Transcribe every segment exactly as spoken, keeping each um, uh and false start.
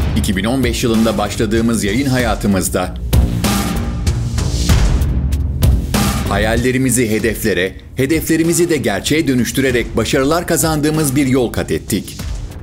iki bin on beş yılında başladığımız yayın hayatımızda hayallerimizi hedeflere, hedeflerimizi de gerçeğe dönüştürerek başarılar kazandığımız bir yol kat ettik.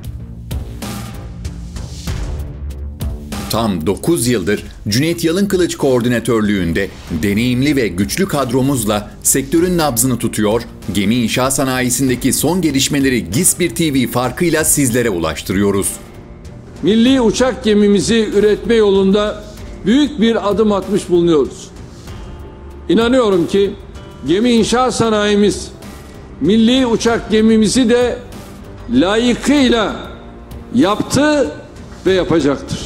Tam dokuz yıldır Cüneyt Yalınkılıç koordinatörlüğünde deneyimli ve güçlü kadromuzla sektörün nabzını tutuyor, gemi inşa sanayisindeki son gelişmeleri Gispir T V farkıyla sizlere ulaştırıyoruz. Milli uçak gemimizi üretme yolunda büyük bir adım atmış bulunuyoruz. İnanıyorum ki gemi inşa sanayimiz milli uçak gemimizi de layıkıyla yaptı ve yapacaktır.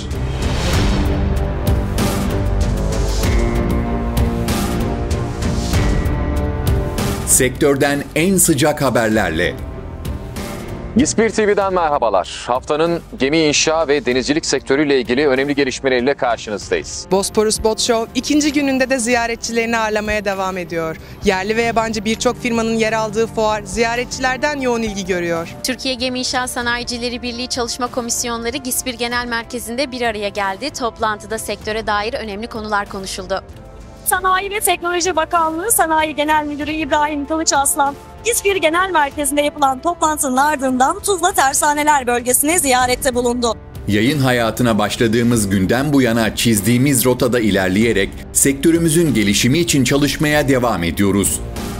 Sektörden en sıcak haberlerle Gispir T V'den merhabalar. Haftanın gemi inşa ve denizcilik sektörüyle ilgili önemli gelişmeleriyle karşınızdayız. Bosporus Boat Show ikinci gününde de ziyaretçilerini ağırlamaya devam ediyor. Yerli ve yabancı birçok firmanın yer aldığı fuar ziyaretçilerden yoğun ilgi görüyor. Türkiye Gemi İnşaat Sanayicileri Birliği Çalışma Komisyonları Gispir Genel Merkezi'nde bir araya geldi. Toplantıda sektöre dair önemli konular konuşuldu. Sanayi ve Teknoloji Bakanlığı Sanayi Genel Müdürü İbrahim Kılıç Aslan, Gispir Genel Merkezi'nde yapılan toplantının ardından Tuzla Tersaneler bölgesine ziyarette bulundu. Yayın hayatına başladığımız günden bu yana çizdiğimiz rotada ilerleyerek sektörümüzün gelişimi için çalışmaya devam ediyoruz.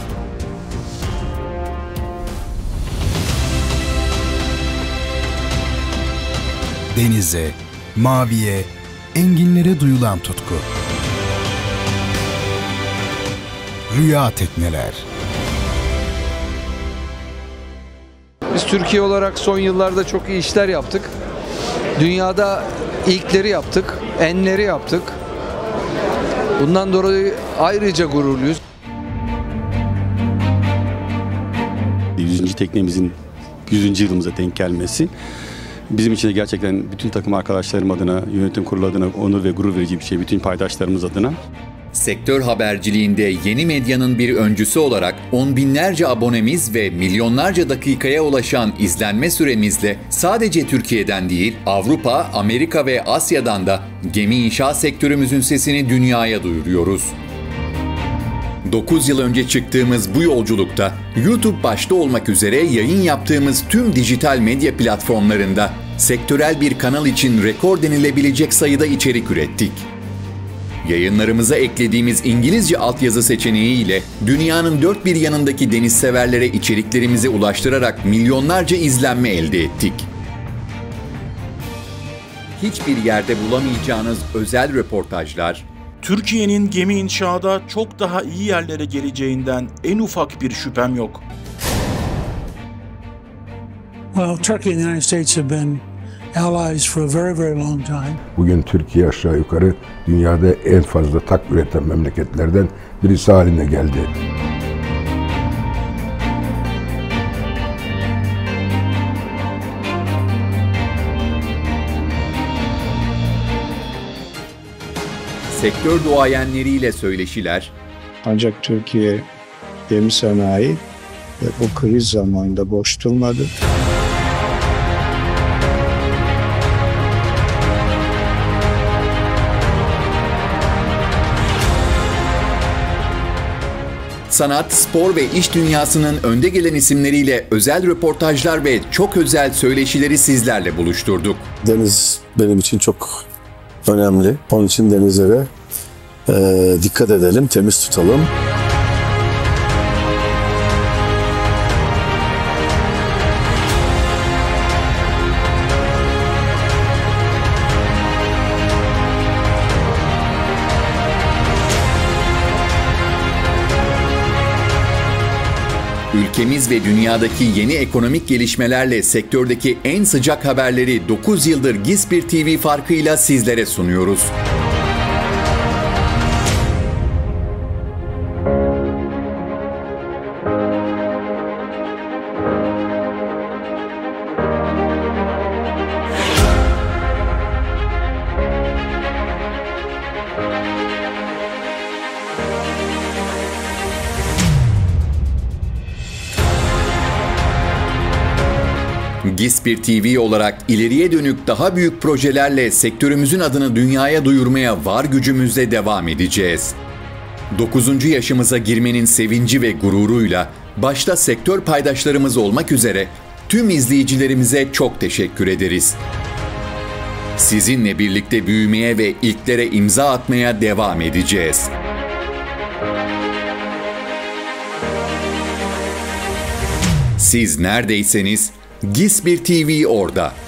Denize, maviye, enginlere duyulan tutku. Rüya tekneler. Biz Türkiye olarak son yıllarda çok iyi işler yaptık. Dünyada ilkleri yaptık, enleri yaptık. Bundan dolayı ayrıca gururluyuz. yüzüncü teknemizin yüzüncü yılımıza denk gelmesi bizim için de gerçekten bütün takım arkadaşlarım adına, yönetim kurulu adına onur ve gurur verici bir şey, bütün paydaşlarımız adına. Sektör haberciliğinde yeni medyanın bir öncüsü olarak on binlerce abonemiz ve milyonlarca dakikaya ulaşan izlenme süremizle sadece Türkiye'den değil, Avrupa, Amerika ve Asya'dan da gemi inşa sektörümüzün sesini dünyaya duyuruyoruz. dokuz yıl önce çıktığımız bu yolculukta YouTube başta olmak üzere yayın yaptığımız tüm dijital medya platformlarında sektörel bir kanal için rekor denilebilecek sayıda içerik ürettik. Yayınlarımıza eklediğimiz İngilizce altyazı seçeneğiyle dünyanın dört bir yanındaki deniz severlere içeriklerimizi ulaştırarak milyonlarca izlenme elde ettik. Hiçbir yerde bulamayacağınız özel röportajlar, Türkiye'nin gemi inşaada çok daha iyi yerlere geleceğinden en ufak bir şüphem yok. Well, Turkey and the United States have been allies for a very, very long time. Bugün Türkiye aşağı yukarı dünyada en fazla tak üreten memleketlerden birisi haline geldi. sektör duayenleriyle söyleşiler, ancak Türkiye gemi sanayi ve bu kriz zamanında boş durmadı. sanat, spor ve iş dünyasının önde gelen isimleriyle özel röportajlar ve çok özel söyleşileri sizlerle buluşturduk. Deniz benim için çok önemli. Onun için denizlere e, dikkat edelim, temiz tutalım. Ülkemiz ve dünyadaki yeni ekonomik gelişmelerle sektördeki en sıcak haberleri dokuz yıldır Gispir T V farkıyla sizlere sunuyoruz. Gispir T V olarak ileriye dönük daha büyük projelerle sektörümüzün adını dünyaya duyurmaya var gücümüzle devam edeceğiz. dokuzuncu yaşımıza girmenin sevinci ve gururuyla başta sektör paydaşlarımız olmak üzere tüm izleyicilerimize çok teşekkür ederiz. Sizinle birlikte büyümeye ve ilklere imza atmaya devam edeceğiz. Siz neredeyseniz Gispir T V orada.